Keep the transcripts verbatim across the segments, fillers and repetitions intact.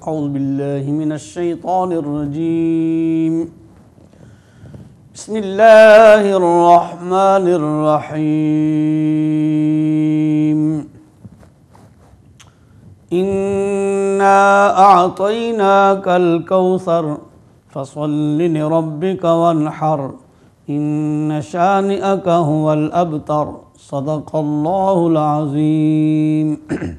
اعوذ باللہ من الشیطان الرجیم بسم اللہ الرحمن الرحیم انا اعطیناک الکوثر فصل لربک وانحر ان شانئک هو الابتر صدق اللہ العظیم۔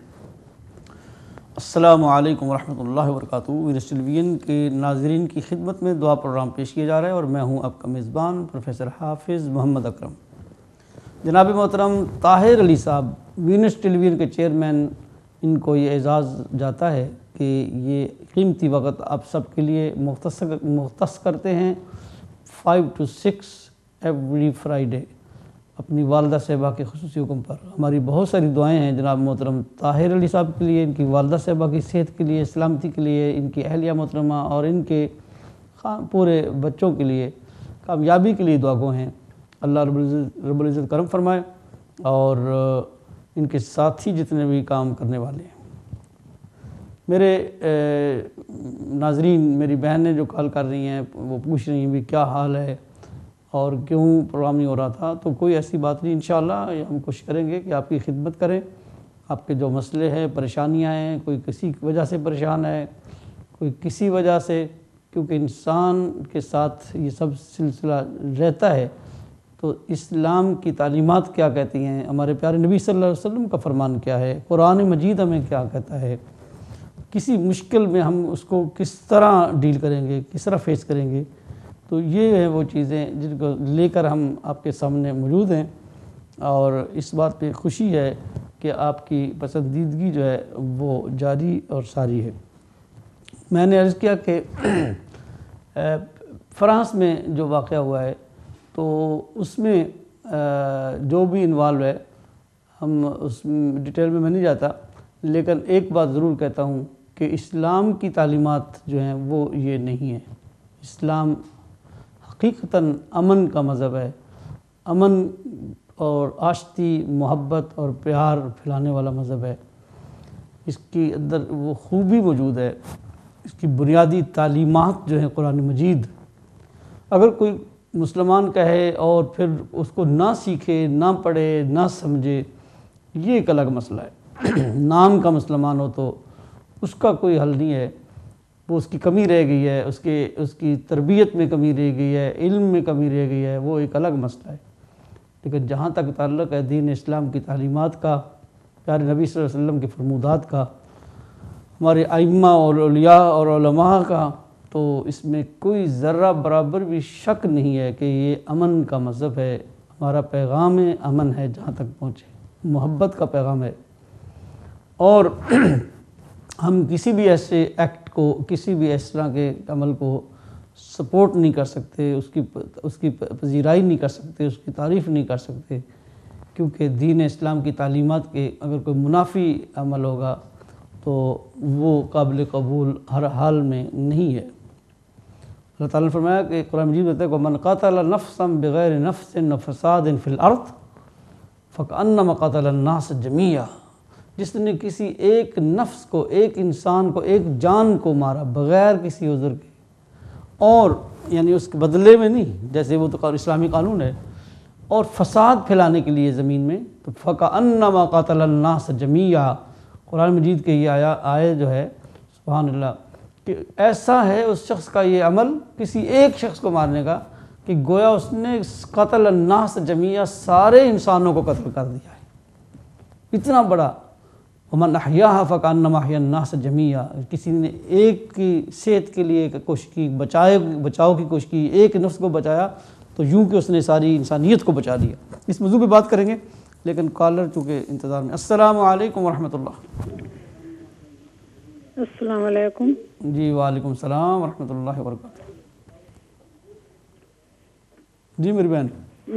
السلام علیکم ورحمۃ اللہ وبرکاتہ۔ وینس ٹیلی ویژن کے ناظرین کی خدمت میں دعا پروگرام پیش کیا جا رہا ہے اور میں ہوں آپ کا میزبان پروفیسر حافظ محمد اکرم۔ جناب محترم طاہر علی صاحب وینس ٹیلی ویژن کے چیئرمین، ان کو یہ اعزاز جاتا ہے کہ یہ قیمتی وقت آپ سب کے لیے مختص مختص کرتے ہیں five two six every Friday اپنی والدہ صاحبہ کے خصوصی حکم پر۔ ہماری بہت ساری دعائیں ہیں جناب محترم طاہر علی صاحب کے لیے، ان کی والدہ صاحبہ کی صحت کے لیے، سلامتی کے لیے، ان کی اہلیہ محترمہ اور ان کے پورے بچوں کے لیے کامیابی کے لیے دعا گو ہیں۔ اللہ رب العزت رب العزت کرم فرمائے اور ان کے ساتھی جتنے بھی کام کرنے والے ہیں۔ میرے ناظرین، میری بہنیں جو کال کر رہی ہیں وہ پوچھ رہی ہیں بھی کیا حال ہے اور کیوں پروگرام نہیں ہو رہا تھا، تو کوئی ایسی بات نہیں، انشاءاللہ ہم کوشش کریں گے کہ آپ کی خدمت کریں۔ آپ کے جو مسئلے ہیں، پریشانیاں ہیں، کوئی کسی وجہ سے پریشان ہے، کوئی کسی وجہ سے، کیونکہ انسان کے ساتھ یہ سب سلسلہ رہتا ہے، تو اسلام کی تعلیمات کیا کہتی ہیں، ہمارے پیارے نبی صلی اللہ علیہ وسلم کا فرمان کیا ہے، قرآن مجید ہمیں کیا کہتا ہے، کسی مشکل میں ہم اس کو کس طرح ڈیل کریں گے، کس طرح فیس کریں گے، تو یہ ہیں وہ چیزیں جن کو لے کر ہم آپ کے سامنے موجود ہیں، اور اس بات پہ خوشی ہے کہ آپ کی پسندیدگی جو ہے وہ جاری اور ساری ہے۔ میں نے عرض کیا کہ فرانس میں جو واقعہ ہوا ہے تو اس میں جو بھی انوالو ہے، ہم اس ڈیٹیل میں میں نہیں جاتا، لیکن ایک بات ضرور کہتا ہوں کہ اسلام کی تعلیمات جو ہیں وہ یہ نہیں ہیں۔ اسلام حقیقتاً امن کا مذہب ہے، امن اور آشتی، محبت اور پیار پھیلانے والا مذہب ہے۔ اس کے اندر وہ خوبی موجود ہے، اس کی بنیادی تعلیمات جو ہیں قرآن مجید، اگر کوئی مسلمان کہے اور پھر اس کو نہ سیکھے، نہ پڑھے، نہ سمجھے، یہ ایک الگ مسئلہ ہے۔ نام کا مسلمان ہو تو اس کا کوئی حل نہیں ہے، وہ اس کی کمی رہ گئی ہے، اس کے اس کی تربیت میں کمی رہ گئی ہے، علم میں کمی رہ گئی ہے، وہ ایک الگ مسئلہ ہے۔ لیکن جہاں تک تعلق ہے دین اسلام کی تعلیمات کا، پیارے نبی صلی اللہ علیہ وسلم کے فرمودات کا، ہمارے ائمہ اور اولیاء اور علماء کا، تو اس میں کوئی ذرہ برابر بھی شک نہیں ہے کہ یہ امن کا مذہب ہے۔ ہمارا پیغام امن ہے، جہاں تک پہنچے محبت کا پیغام ہے، اور ہم کسی بھی ایسے ایکٹ کو، کسی بھی اس طرح کے عمل کو سپورٹ نہیں کر سکتے، اس کی اس کی پذیرائی نہیں کر سکتے، اس کی تعریف نہیں کر سکتے، کیونکہ دین اسلام کی تعلیمات کے اگر کوئی منافی عمل ہوگا تو وہ قابل قبول ہر حال میں نہیں ہے۔ اللہ تعالیٰ نے فرمایا کہ قرآن مجید میں کہتا ہے کہ من قتل نفسا بغیر نفس وفساد فی الارض فکأنما قتل الناس جمیعا، جس نے کسی ایک نفس کو، ایک انسان کو، ایک جان کو مارا بغیر کسی عذر کے، اور یعنی اس کے بدلے میں نہیں، جیسے وہ تو اسلامی قانون ہے، اور فساد پھیلانے کے لیے زمین میں، تو فَكَأَنَّمَا قَتَلَ النَّاسَ جَمِيعًا، قرآن مجید کے یہ آیا آئے جو ہے سبحان اللہ، کہ ایسا ہے اس شخص کا یہ عمل کسی ایک شخص کو مارنے کا کہ گویا اس نے قتل الناس جمیعا، سارے انسانوں کو قتل کر دیا ہے۔ اتنا بڑا وَمَنْ أَحْيَاهَا فَكَأَنَّمَا أَحْيَا النَّاسَ جَمِيعًا، کسی نے ایک کی صحت کے لیے کوشش کی، بچائے بچاؤ کی کوشش کی، ایک نفس کو بچایا تو یوں کہ اس نے ساری انسانیت کو بچا لیا۔ اس موضوع پہ بات کریں گے، لیکن کالر چونکہ انتظار میں۔ السلام علیکم ورحمۃ اللہ۔ السلام علیکم۔ جی وعلیکم السلام ورحمۃ اللہ وبرکاتہ۔ جی میری بہن،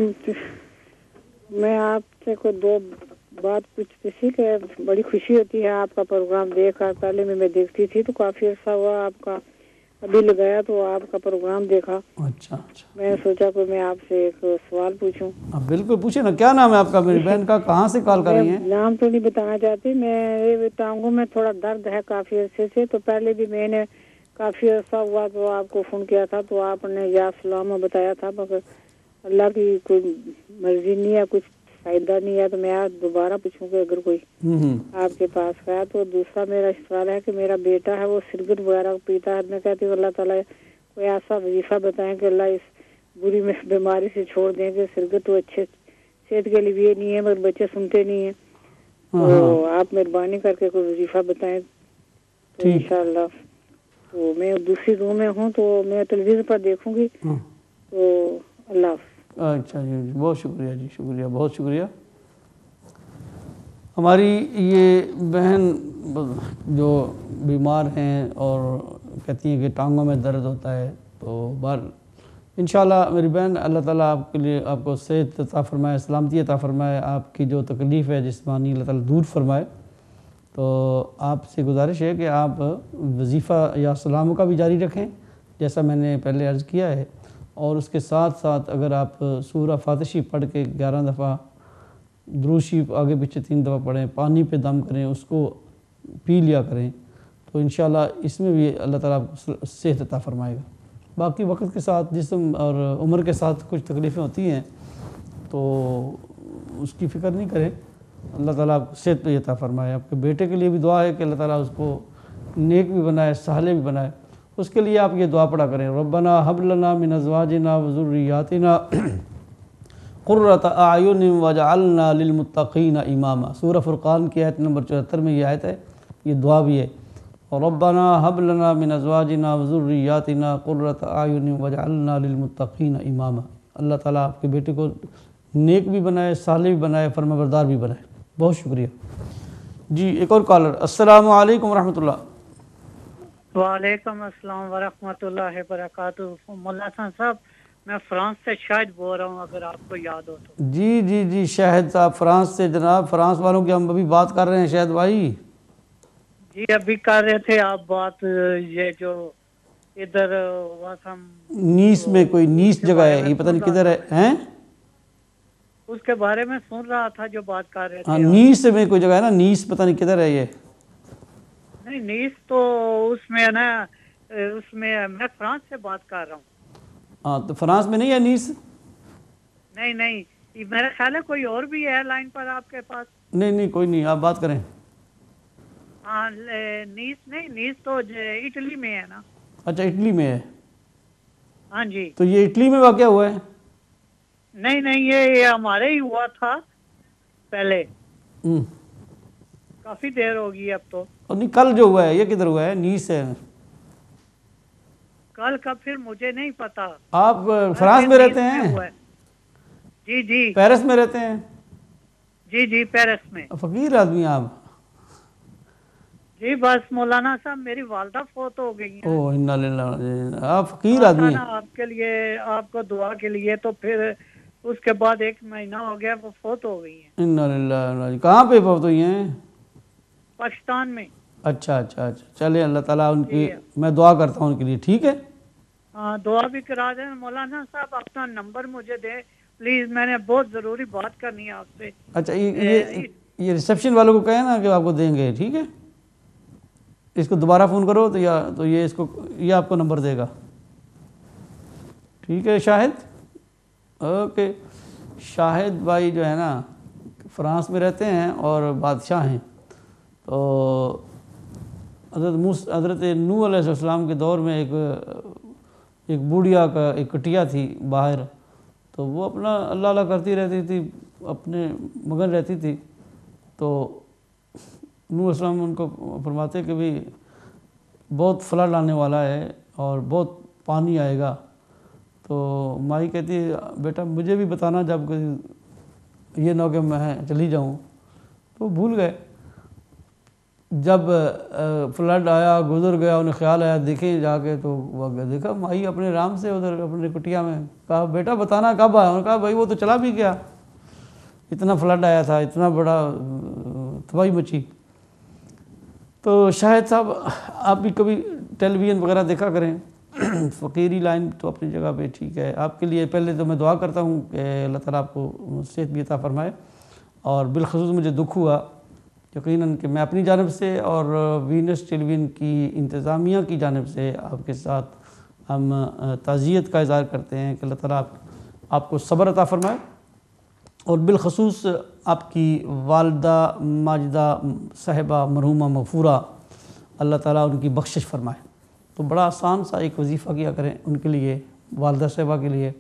میں آپ سے کوئی دو بات پوچھتی تھی کہ بڑی خوشی ہوتی ہے آپ کا پروگرام دیکھ کر، پہلے میں میں دیکھتی تھی تو کافی عرصہ ہوا آپ کا ابھی لگایا تو آپ کا پروگرام دیکھا, اچھا اچھا, میں نے سوچا کہ میں آپ سے ایک سوال پوچھوں. آپ بالکل پوچھیں نا, کیا نام ہے آپ کا میری بہن کا, کہاں سے کال کر میں رہی ہیں؟ نام تو نہیں بتانا چاہتی, میں ٹانگوں میں تھوڑا درد ہے کافی عرصے سے, تو پہلے بھی میں نے کافی عرصہ ہوا تو آپ کو فون کیا تھا تو آپ نے یا سلامہ بتایا تھا, مگر اللہ کی کوئی مرضی نہیں ہے, کچھ فائدہ نہیں ہے, تو میں آج دوبارہ پوچھوں کہ اگر کوئی آپ کے پاس ہے. تو دوسرا میرا سوال ہے کہ میرا بیٹا ہے وہ سگریٹ وغیرہ پیتا ہے, میں کہتی ہوں اللہ تعالیٰ کوئی ایسا وظیفہ بتائیں کہ اللہ اس بری بیماری سے چھوڑ دیں, کہ سگریٹ تو اچھے صحت کے لیے نہیں ہے مگر بچے سنتے نہیں ہیں, تو آپ مہربانی کر کے کوئی وظیفہ بتائیں تو انشاءاللہ. تو میں دوسری روم میں ہوں تو میں ٹیلی ویژن پر دیکھوں گی, تو اللہ حافظ. اچھا جی, بہت شکریہ جی, شکریہ, بہت شکریہ. ہماری یہ بہن جو بیمار ہیں اور کہتی ہیں کہ ٹانگوں میں درد ہوتا ہے, تو بار انشاءاللہ میری بہن اللہ تعالیٰ آپ کے لیے آپ کو صحت عطا فرمائے, سلامتی عطا فرمائے, آپ کی جو تکلیف ہے جسمانی اللہ تعالیٰ دور فرمائے. تو آپ سے گزارش ہے کہ آپ وظیفہ یا سلام کا بھی جاری رکھیں جیسا میں نے پہلے عرض کیا ہے, اور اس کے ساتھ ساتھ اگر آپ سورہ فاتحہ پڑھ کے گیارہ دفعہ درود شریف آگے پیچھے تین دفعہ پڑھیں, پانی پہ دم کریں, اس کو پی لیا کریں, تو انشاءاللہ اس میں بھی اللہ تعالیٰ آپ کو صحت عطا فرمائے گا. باقی وقت کے ساتھ جسم اور عمر کے ساتھ کچھ تکلیفیں ہوتی ہیں تو اس کی فکر نہیں کریں, اللہ تعالیٰ آپ کو صحت پہ عطا فرمائے. آپ کے بیٹے کے لیے بھی دعا ہے کہ اللہ تعالیٰ اس کو نیک بھی بنائے, صالح بھی بنائے. اس کے لیے آپ یہ دعا پڑھا کریں, ربنا حب لنا من ازواجنا وذریاتنا قرۃ اعین واجعلنا للمتقین اماما. سورہ فرقان کی آیت نمبر چوہتر میں یہ آیت ہے, یہ دعا بھی ہے, ربنا حب لنا من ازواجنا وذریاتنا قرۃ اعین واجعلنا للمتقین اماما. اللہ تعالیٰ آپ کے بیٹے کو نیک بھی بنائے, صالح بھی بنائے, فرمانبردار بھی بنائے. بہت شکریہ جی. ایک اور کالر. السلام علیکم ورحمۃ اللہ. وعلیکم السلام ورحمۃ اللہ وبرکاتہ. مولا حسن صاحب, میں فرانس سے شاہد بول رہا ہوں, اگر آپ کو یاد ہو تو. جی جی جی شاہد صاحب فرانس سے. جناب فرانس والوں کی ہم ابھی بات کر رہے ہیں شاہد بھائی. جی ابھی کر رہے تھے آپ بات, یہ جو ادھر واسم نیس میں کوئی نیس جگہ ہے, یہ پتہ نہیں کدھر ہے ہیں, اس کے بارے میں سن رہا تھا جو بات کر رہے ہاں تھے. نیس میں کوئی جگہ ہے نا, نیس پتہ نہیں کدھر ہے یہ. نہیں نیس تو اس میں ہے نا, اس میں میں فرانس سے بات کر رہا ہوں. ہاں تو فرانس میں نہیں ہے نیس؟ نہیں نہیں, میرا خیال ہے کوئی اور بھی ہے لائن پر آپ کے پاس. نہیں نہیں کوئی نہیں, آپ بات کریں. ہاں نیس نہیں, نیس تو اٹلی میں ہے نا. اچھا اٹلی میں ہے. ہاں جی. تو یہ اٹلی میں واقع ہوا ہے؟ نہیں نہیں, یہ ہمارے ہی ہوا تھا پہلے, کافی دیر ہوگی اب تو. اور نہیں کل جو ہوا ہے یہ کدھر ہوا ہے؟ نیس ہے. کل کا پھر مجھے نہیں پتا. آپ فرانس میں رہتے ہیں؟ جی جی. پیرس میں رہتے ہیں؟ جی جی پیرس میں. فقیر آدمی ہیں آپ. جی بس مولانا صاحب میری والدہ فوت ہو گئی ہیں. اوہ انا للہ, آپ فقیر آدمی ہیں. آپ کے لیے, آپ کو دعا کے لیے, تو پھر اس کے بعد ایک مہینہ ہو گیا وہ فوت ہو گئی ہیں. انا للہ. کہاں پہ فوت ہوئی ہیں؟ پاکستان میں. اچھا اچھا اچھا, چلے اللہ تعالیٰ ان کی, میں دعا کرتا ہوں ان کے لیے. ٹھیک ہے, ہاں دعا بھی کرا دیں. مولانا صاحب اپنا نمبر مجھے دیں پلیز, میں نے بہت ضروری بات کرنی ہے آپ سے. اچھا یہ یہ ریسیپشن والوں کو کہیں نا کہ آپ کو دیں گے. ٹھیک ہے, اس کو دوبارہ فون کرو تو یا تو یہ اس کو یہ آپ کو نمبر دے گا. ٹھیک ہے شاہد. اوکے. شاہد بھائی جو ہے نا فرانس میں رہتے ہیں اور بادشاہ ہیں. تو حضرت موس حضرت نوح علیہ السلام کے دور میں ایک ایک بوڑھیا کا ایک کٹیا تھی باہر, تو وہ اپنا اللہ اللہ کرتی رہتی تھی, اپنے مگن رہتی تھی. تو نوح علیہ السلام ان کو فرماتے کہ بھی بہت فلڈ آنے والا ہے اور بہت پانی آئے گا. تو مائی کہتی ہے بیٹا مجھے بھی بتانا جب یہ نہ ہو کہ میں چلی جاؤں. تو بھول گئے. جب فلڈ آیا گزر گیا, انہیں خیال آیا دیکھیں جا کے, تو وہ دیکھا مائی اپنے رام سے ادھر اپنے کٹیا میں. کہا بیٹا بتانا کب آیا؟ انہوں نے کہا بھائی وہ تو چلا بھی گیا, اتنا فلڈ آیا تھا, اتنا بڑا تباہی مچی. تو شاہد صاحب آپ بھی کبھی ٹیلی ویژن وغیرہ دیکھا کریں، فقیری لائن تو اپنی جگہ پہ ٹھیک ہے آپ کے لیے۔ پہلے تو میں دعا کرتا ہوں کہ اللہ تعالیٰ آپ کو صحت بھی عطا فرمائے، اور بالخصوص مجھے دکھ ہوا یقیناً کہ میں اپنی جانب سے اور وینس ٹیلی ویژن کی انتظامیہ کی جانب سے آپ کے ساتھ ہم تعزیت کا اظہار کرتے ہیں کہ اللہ تعالیٰ آپ آپ کو صبر عطا فرمائے، اور بالخصوص آپ کی والدہ ماجدہ صاحبہ مرحومہ مغفورہ اللہ تعالیٰ ان کی بخشش فرمائے۔ تو بڑا آسان سا ایک وظیفہ کیا کریں ان کے لیے، والدہ صاحبہ کے لیے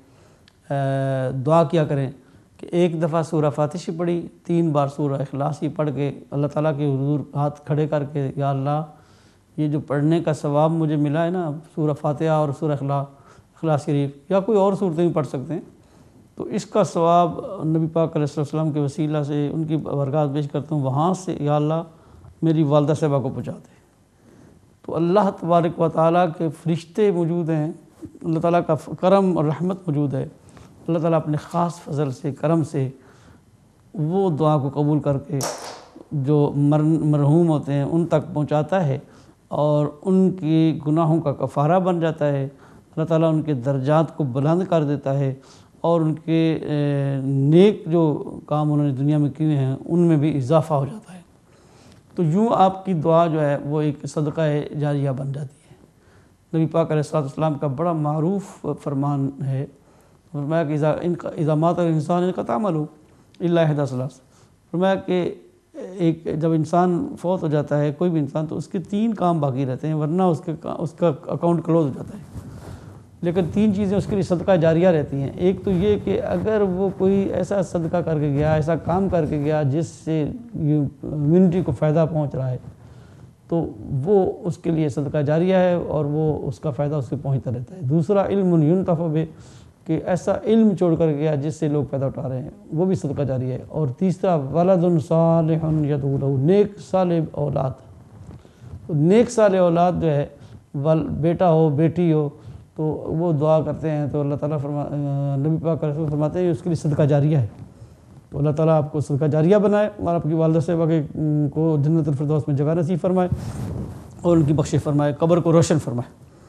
دعا کیا کریں کہ ایک دفعہ سورہ فاتحہ پڑھی، تین بار سورہ اخلاص ہی پڑھ کے اللہ تعالیٰ کے حضور ہاتھ کھڑے کر کے یا اللہ یہ جو پڑھنے کا ثواب مجھے ملا ہے نا سورہ فاتحہ اور سورہ اخلاص اخلاص شریف یا کوئی اور صورتیں بھی پڑھ سکتے ہیں، تو اس کا ثواب نبی پاک علیہ السلام کے وسیلہ سے ان کی برکات پیش کرتا ہوں، وہاں سے یا اللہ میری والدہ صاحبہ کو پہنچا دے۔ تو اللہ تبارک و تعالیٰ کے فرشتے موجود ہیں، اللہ تعالیٰ کا کرم اور رحمت موجود ہے، اللہ تعالیٰ اپنے خاص فضل سے کرم سے وہ دعا کو قبول کر کے جو مرحوم ہوتے ہیں ان تک پہنچاتا ہے، اور ان کی گناہوں کا کفارہ بن جاتا ہے، اللہ تعالیٰ ان کے درجات کو بلند کر دیتا ہے، اور ان کے نیک جو کام انہوں نے دنیا میں کیے ہیں ان میں بھی اضافہ ہو جاتا ہے۔ تو یوں آپ کی دعا جو ہے وہ ایک صدقہ جاریہ بن جاتی ہے۔ نبی پاک علیہ السلام کا بڑا معروف فرمان ہے، فرمایا کہ اذا مات الانسان انقطع عملہ الا احدى ثلاث، فرمایا کہ ایک جب انسان فوت ہو جاتا ہے کوئی بھی انسان تو اس کے تین کام باقی رہتے ہیں، ورنہ اس کے اس کا اکاؤنٹ کلوز ہو جاتا ہے، لیکن تین چیزیں اس کے لیے صدقہ جاریہ رہتی ہیں۔ ایک تو یہ کہ اگر وہ کوئی ایسا صدقہ کر کے گیا، ایسا کام کر کے گیا جس سے کمیونٹی کو فائدہ پہنچ رہا ہے تو وہ اس کے لیے صدقہ جاریہ ہے، اور وہ اس کا فائدہ اس سے پہنچتا رہتا ہے۔ دوسرا علم ینتفع بہ، کہ ایسا علم چھوڑ کر گیا جس سے لوگ فائدہ اٹھا رہے ہیں، وہ بھی صدقہ جاریہ ہے۔ اور تیسرا ولد صالح یدعو لہ، نیک صالح اولاد۔ تو نیک صالح اولاد جو ہے بیٹا ہو بیٹی ہو تو وہ دعا کرتے ہیں تو اللہ تعالیٰ فرما نبی پاک علیہ السلام فرماتے ہیں اس کے لیے صدقہ جاریہ ہے۔ تو اللہ تعالیٰ آپ کو صدقہ جاریہ بنائے، اور آپ کی والدہ صاحبہ کے کو جنت الفردوس میں جگہ نصیب فرمائے، اور ان کی بخشش فرمائے، قبر کو روشن فرمائے۔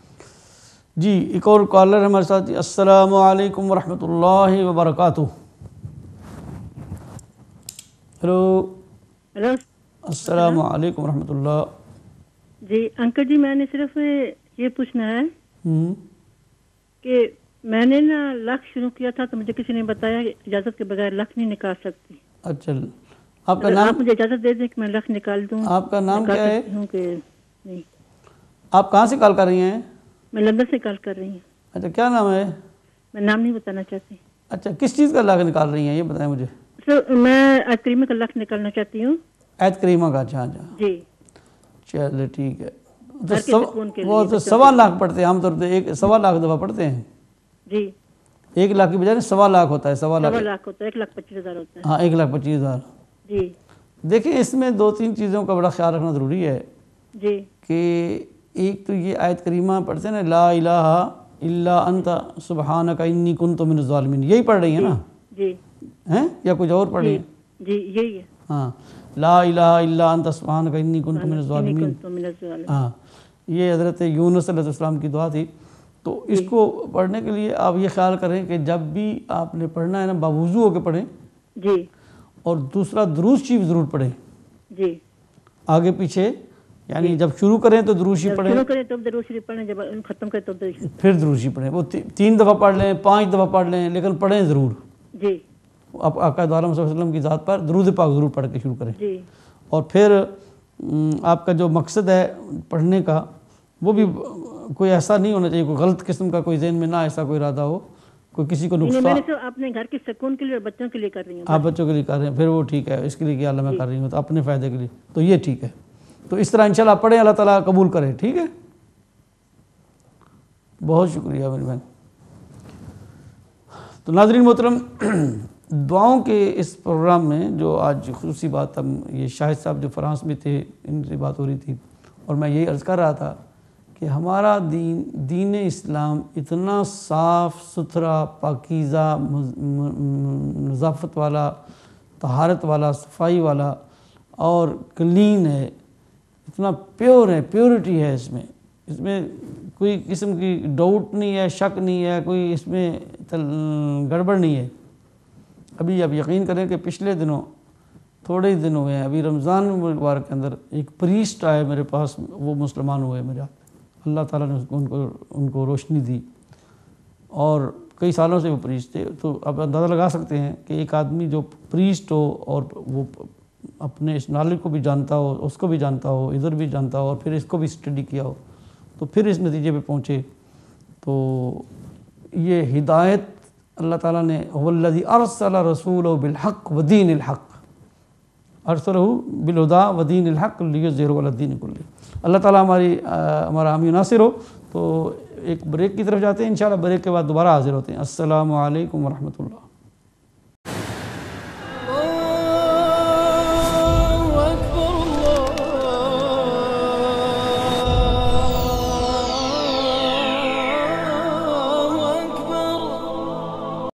جی ایک اور کالر ہمارے ساتھ۔ السلام علیکم ورحمۃ اللہ وبرکاتہ۔ ہلو ہلو السلام علیکم ورحمۃ اللہ۔ جی انکل جی، میں نے صرف یہ پوچھنا ہے ہوں کہ میں نے نا لکھ شروع کیا تھا تو مجھے کسی نے بتایا کہ اجازت کے بغیر لکھ نہیں نکال سکتی۔ اچھا، آپ کا اگر نام آپ مجھے اجازت دے دیں کہ میں لکھ نکال دوں۔ آپ کا نام کیا ہے؟ ہوں کہ نہیں، آپ کہاں سے کال کر رہی ہیں؟ میں لندن سے کال کر رہی ہوں۔ اچھا، کیا نام ہے؟ میں نام نہیں بتانا چاہتی۔ اچھا، کس چیز کا لاکھ نکال رہی ہیں یہ بتائیں مجھے۔ سر میں آیت کریمہ کا لکھ نکالنا چاہتی ہوں۔ آیت کریمہ کا؟ اچھا اچھا، جی چلے ٹھیک ہے۔ تو گھر کے سو سکون کے وہ لیے تو سوا لاکھ پڑھتے ہیں عام طور پہ، ایک سوا لاکھ دفعہ پڑھتے ہیں، جی ایک لاکھ کی بجائے سوا لاکھ ہوتا ہے، سوا سوا لاکھ لاکھ ہوتا ہے، ایک لاکھ پچیس ہزار ہوتا ہے۔ ہاں، ایک لاکھ پچیس ہزار۔ جی دیکھیں اس میں دو تین چیزوں کا بڑا خیال رکھنا ضروری ہے جی کہ ایک تو یہ آیت کریمہ پڑھتے ہیں نا، لا الہ الا انت سبحانک انی کنت من الظالمین، یہی پڑھ رہی ہیں نا؟ جی ہیں یا کچھ اور پڑھ رہی ہیں؟ جی یہی ہے۔ ہاں، لا الہ الا انت سبحانک انی کنت من الظالمین۔ تو من الظالمین۔ ہاں، یہ حضرت یونس علیہ السلام کی دعا تھی۔ تو اس کو پڑھنے کے لیے آپ یہ خیال کریں کہ جب بھی آپ نے پڑھنا ہے نا باوضو ہو کے پڑھیں، جی اور دوسرا درود شریف ضرور پڑھیں، جی آگے پیچھے، یعنی جب شروع کریں تو درود شریف پڑھیں، شروع کریں تو درود شریف پڑھیں، جب ختم کریں تو درود شریف۔ پھر درود شریف پڑھیں۔ وہ تین دفعہ پڑھ لیں، پانچ دفعہ پڑھ لیں، لیکن پڑھیں ضرور۔ جی آپ آقا دو عالم صلی اللہ علیہ وسلم کی ذات پر درود پاک ضرور پڑھ کے شروع کریں۔ جی اور پھر آپ کا جو مقصد ہے پڑھنے کا وہ بھی کوئی ایسا نہیں ہونا چاہیے، کوئی غلط قسم کا کوئی ذہن میں نہ ایسا کوئی ارادہ ہو، کوئی کسی کو میں نقصان۔ نے صرف اپنے گھر کے سکون کے لیے اور بچوں کے لیے کر رہی ہوں۔ آپ بچوں کے لیے کر رہے ہیں، پھر وہ ٹھیک ہے، اس کے لیے کیا اللہ میں کر رہی ہوں تو اپنے فائدے کے لیے، تو یہ ٹھیک ہے۔ تو اس طرح انشاءاللہ آپ پڑھیں، اللہ تعالیٰ قبول کرے، ٹھیک ہے؟ بہت شکریہ میری بہن۔ تو ناظرین محترم، دعاؤں کے اس پروگرام میں جو آج خصوصی بات، ہم یہ شاہد صاحب جو فرانس میں تھے ان سے بات ہو رہی تھی، اور میں یہی عرض کر رہا تھا کہ ہمارا دین دین اسلام اتنا صاف ستھرا، پاکیزہ، نظافت والا، طہارت والا، صفائی والا اور کلین ہے، اتنا پیور ہے، پیورٹی ہے اس میں اس میں کوئی قسم کی ڈاؤٹ نہیں ہے، شک نہیں ہے، کوئی اس میں گڑبڑ نہیں ہے۔ ابھی آپ یقین کریں کہ پچھلے دنوں تھوڑے ہی دن ہوئے ہیں، ابھی رمضان مبارک کے اندر ایک پریسٹ آئے میرے پاس، وہ مسلمان ہوئے میرے ہاتھ، اللہ تعالیٰ نے ان کو ان کو روشنی دی، اور کئی سالوں سے وہ پریسٹ تھے۔ تو آپ اندازہ لگا سکتے ہیں کہ ایک آدمی جو پریسٹ ہو اور وہ اپنے اس نالج کو بھی جانتا ہو، اس کو بھی جانتا ہو، ادھر بھی جانتا ہو، اور پھر اس کو بھی اسٹڈی کیا ہو، تو پھر اس نتیجے پہ پہنچے۔ تو یہ ہدایت اللہ تعالیٰ نے هو الذی ارسل رسولہ بالحق ودین الحق، ارسلہ بالہدی ودین الحق لیظہرہ علی الدین کلہ۔ اللہ تعالیٰ ہماری ہمارا حامی ناصر ہو۔ تو ایک بریک کی طرف جاتے ہیں، انشاءاللہ بریک کے بعد دوبارہ حاضر ہوتے ہیں۔ السلام علیکم ورحمۃ اللہ۔